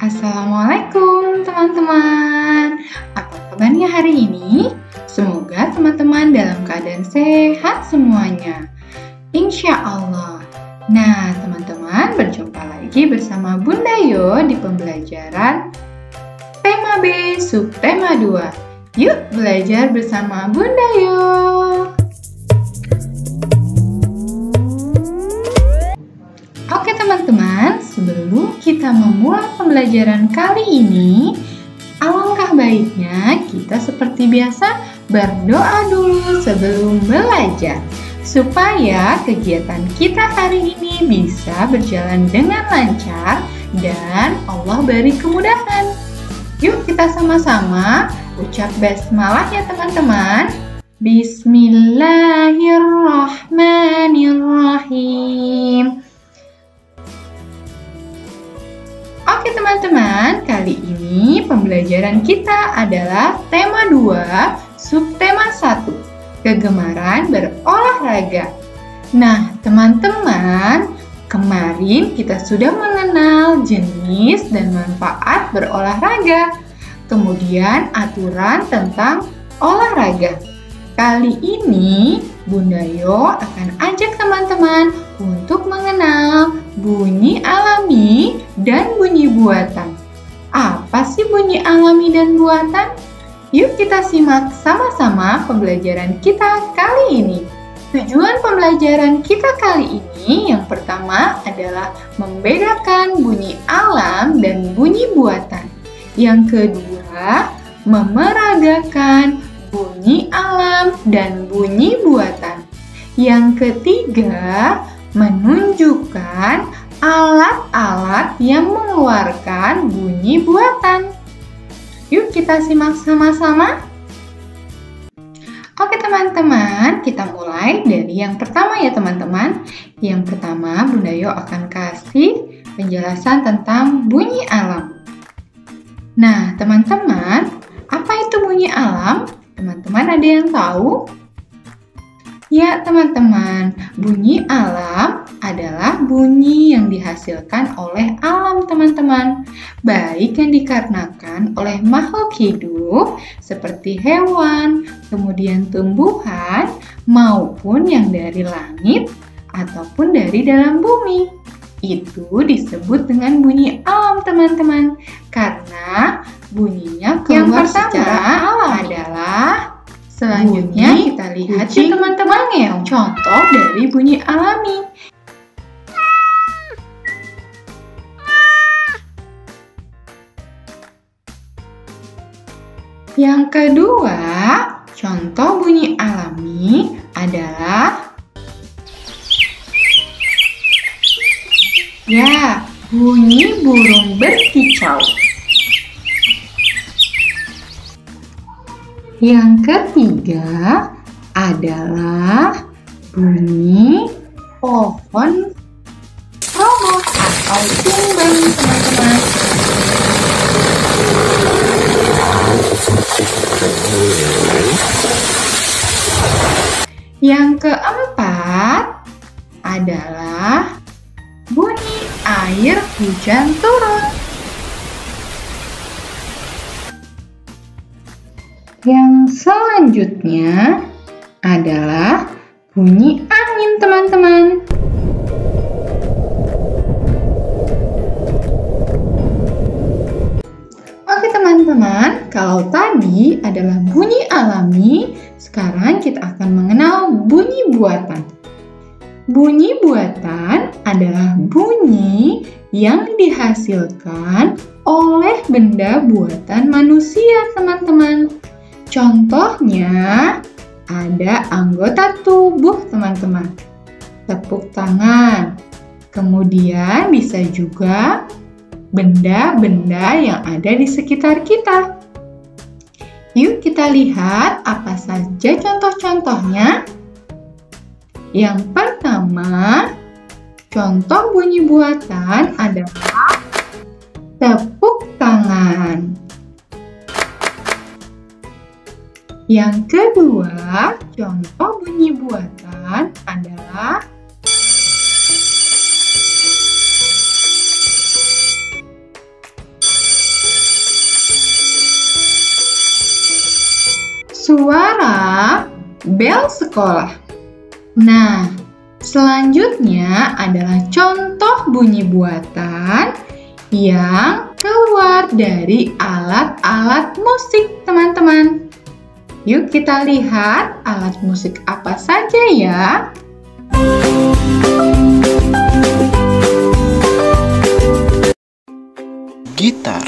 Assalamualaikum teman-teman. Apa kabarnya hari ini? Semoga teman-teman dalam keadaan sehat semuanya. Insya Allah. Nah teman-teman, berjumpa lagi bersama Bunda Yo di pembelajaran tema B subtema 2. Yuk belajar bersama Bunda Yo. Oke teman-teman, sebelum kita memulai pembelajaran kali ini, alangkah baiknya kita seperti biasa berdoa dulu sebelum belajar, supaya kegiatan kita hari ini bisa berjalan dengan lancar dan Allah beri kemudahan. Yuk kita sama-sama ucap basmalah ya teman-teman. Bismillahirrahmanirrahim. Oke teman-teman, kali ini pembelajaran kita adalah tema 2, subtema 1, kegemaran berolahraga. Nah teman-teman, kemarin kita sudah mengenal jenis dan manfaat berolahraga, kemudian aturan tentang olahraga. Kali ini Bunda Yo akan ajak teman-teman untuk mengenal bunyi alami dan bunyi buatan. Apa sih bunyi alami dan buatan? Yuk kita simak sama-sama pembelajaran kita kali ini. Tujuan pembelajaran kita kali ini yang pertama adalah membedakan bunyi alam dan bunyi buatan. Yang kedua, memeragakan bunyi alam dan bunyi buatan. Yang ketiga, menunjukkan alat-alat yang mengeluarkan bunyi buatan. Yuk kita simak sama-sama. Oke teman-teman, kita mulai dari yang pertama ya teman-teman. Yang pertama, Bunda Yo akan kasih penjelasan tentang bunyi alam. Nah teman-teman, apa itu bunyi alam? Teman-teman ada yang tahu? Ya teman-teman, bunyi alam adalah bunyi yang dihasilkan oleh alam teman-teman. Baik yang dikarenakan oleh makhluk hidup seperti hewan, kemudian tumbuhan, maupun yang dari langit ataupun dari dalam bumi. Itu disebut dengan bunyi alam teman-teman, karena bunyinya keluar secara alam adalah. Selanjutnya kita lihat ya teman-teman yang contoh dari bunyi alami. Yang kedua, contoh bunyi alami adalah ya, bunyi burung berkicau. Yang ketiga adalah bunyi pohon roboh atau tumbang teman-teman. Yang keempat adalah bunyi air hujan turun. Yang selanjutnya adalah bunyi angin teman-teman. Oke teman-teman, kalau tadi adalah bunyi alami, sekarang kita akan mengenal bunyi buatan. Bunyi buatan adalah bunyi yang dihasilkan oleh benda buatan manusia teman-teman. Contohnya ada anggota tubuh teman-teman, tepuk tangan, kemudian bisa juga benda-benda yang ada di sekitar kita. Yuk kita lihat apa saja contoh-contohnya. Yang pertama, contoh bunyi buatan adalah tepuk tangan. Yang kedua, contoh bunyi buatan adalah bel sekolah. Nah, selanjutnya adalah contoh bunyi buatan yang keluar dari alat-alat musik, teman-teman. Yuk kita lihat alat musik apa saja ya. Gitar,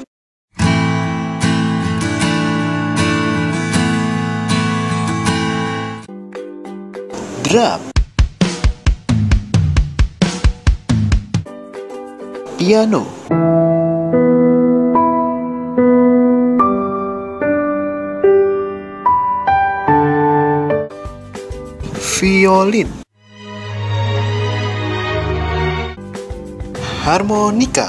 drum, piano, violin, harmonika,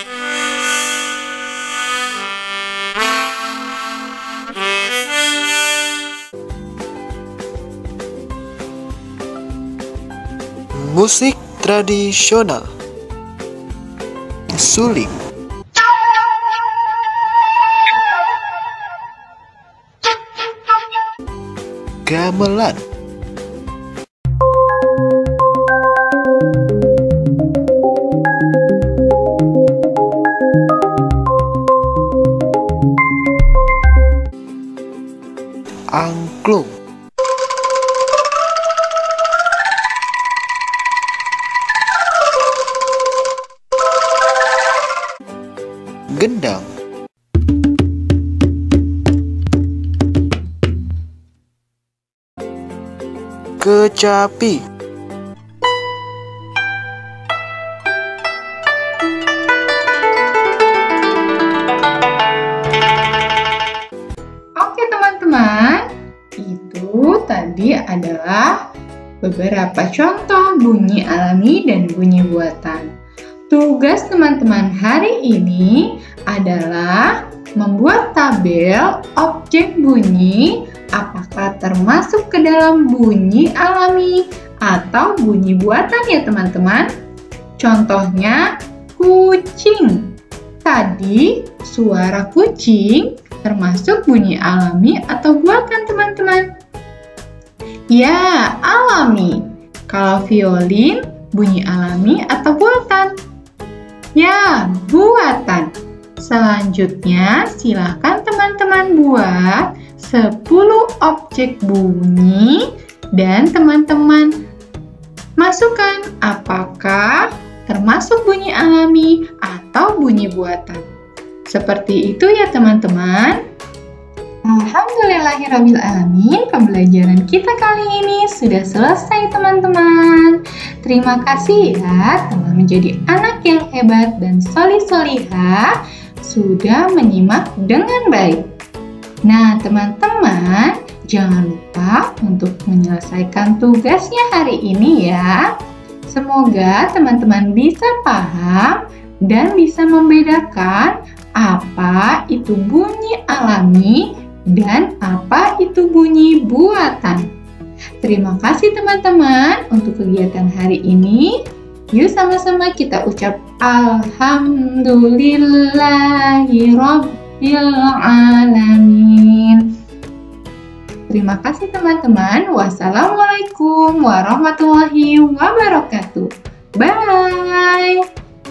musik tradisional, suling, gamelan, angklung, gendang, kecapi, Oke teman-teman, itu tadi adalah beberapa contoh bunyi alami dan bunyi buatan. Tugas teman-teman hari ini adalah membuat tabel objek bunyi apakah termasuk ke dalam bunyi alami atau bunyi buatan ya teman-teman. Contohnya kucing. Tadi suara kucing termasuk bunyi alami atau buatan teman-teman? Ya, alami. Kalau violin, bunyi alami atau buatan? Ya, buatan. Selanjutnya, silakan teman-teman buat 10 objek bunyi dan teman-teman masukkan apakah termasuk bunyi alami atau bunyi buatan. Seperti itu ya teman-teman. Alhamdulillahirrabbilalamin, pembelajaran kita kali ini sudah selesai teman-teman. Terima kasih ya telah menjadi anak yang hebat dan solih-solihah sudah menyimak dengan baik. Nah teman-teman, jangan lupa untuk menyelesaikan tugasnya hari ini ya. Semoga teman-teman bisa paham dan bisa membedakan apa itu bunyi alami dan apa itu bunyi buatan. Terima kasih teman-teman untuk kegiatan hari ini. Yuk sama-sama kita ucap Alhamdulillahirrabbilalamin. Terima kasih teman-teman. Wassalamualaikum warahmatullahi wabarakatuh. Bye.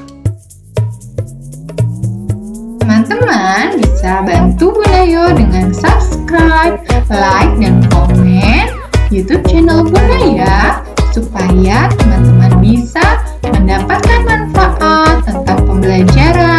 Teman-teman bisa bantu Bunda Yo dengan subscribe, like, dan komen YouTube channel Bunda ya, supaya teman-teman bisa mendapatkan manfaat tentang pembelajaran